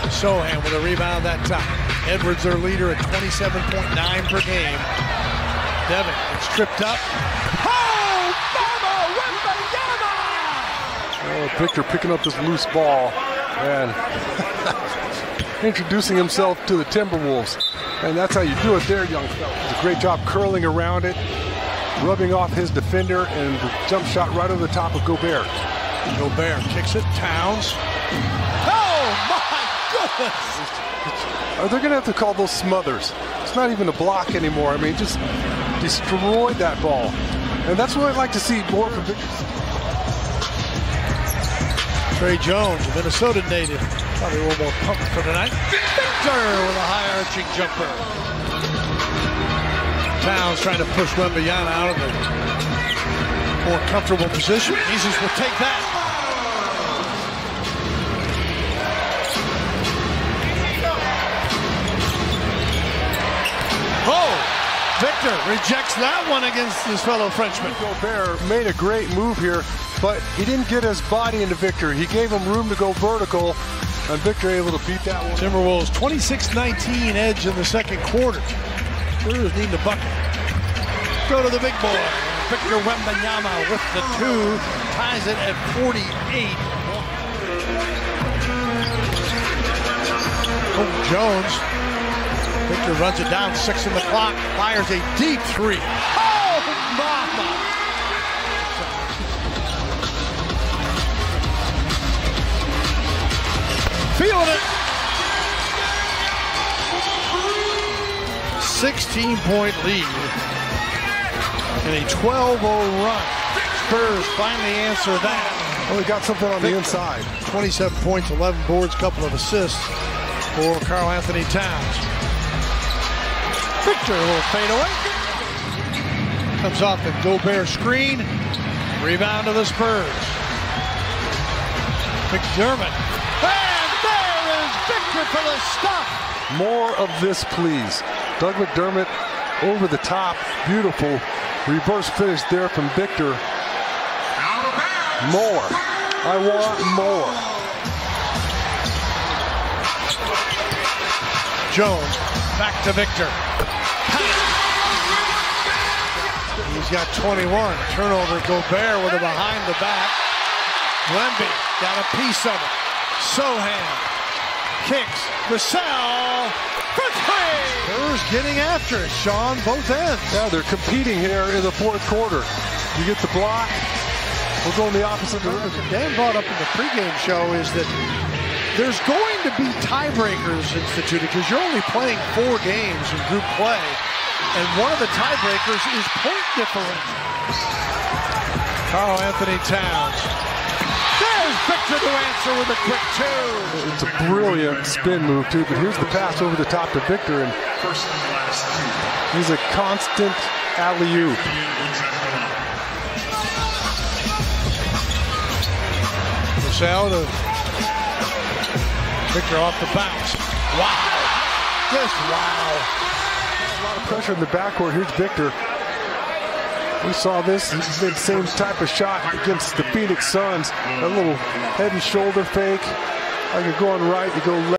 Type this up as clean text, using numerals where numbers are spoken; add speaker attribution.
Speaker 1: Sohan with a rebound that time. Edwards, their leader, at 27.9 per game. Devin gets tripped up. Oh, mama, Wembanyama!
Speaker 2: Oh, Victor picking up this loose ball and introducing himself to the Timberwolves. And that's how you do it there, young fella. It's a great job curling around it, rubbing off his defender, and the jump shot right over the top of Gobert.
Speaker 1: Gobert kicks it. Towns. Oh, my goodness!
Speaker 2: They're going to have to call those smothers. It's not even a block anymore. I mean, just destroyed that ball. And that's what I'd like to see more from Victor.
Speaker 1: Trey Jones, a Minnesota native. Probably a little more pumped for tonight. Victor with a high arching jumper. Towns trying to push Wembanyama out of the more comfortable position. Jesus will take that. Oh! Victor rejects that one against his fellow Frenchman.
Speaker 2: Gobert made a great move here, but he didn't get his body into Victor. He gave him room to go vertical, and Victor able to beat that one.
Speaker 1: Timberwolves 26-19 edge in the second quarter. Spurs need the bucket. Go to the big boy. Victor Wembanyama with the two, ties it at 48. Oh, Jones. Victor runs it down, 6 on the clock, fires a deep three. Oh, mama! Feeling it. 16-point lead and a 12-0 run. Spurs finally answer that.
Speaker 2: Well, they got something on the inside.
Speaker 1: 27 points, 11 boards, couple of assists for Karl Anthony Towns. Victor, a little fade away. Comes off the Gobert screen. Rebound to the Spurs. McDermott. And there is Victor for the stop.
Speaker 2: More of this, please. Doug McDermott over the top. Beautiful reverse finish there from Victor. More. I want more.
Speaker 1: Jones back to Victor. He's got 21. Turnover. Gobert with a behind the back. Wemby got a piece of it. Sohan kicks. Vassell for three. Spurs getting after it, Sean, both ends.
Speaker 2: Yeah, they're competing here in the fourth quarter. You get the block. We're going the opposite direction.
Speaker 1: Dan brought up in the pregame show is that there's going to be tiebreakers instituted because you're only playing 4 games in group play. And one of the tiebreakers is point differential. Karl Anthony Towns. There's Victor to answer with a quick two.
Speaker 2: It's a brilliant spin move, too. But here's the pass over the top to Victor. And he's a constant alley-oop.
Speaker 1: Vassell to Victor off the bounce. Wow. Just wow.
Speaker 2: A lot of pressure in the backcourt. Here's Victor. We saw this. He did the same type of shot against the Phoenix Suns. A little head and shoulder fake. Like you're going right, you go left.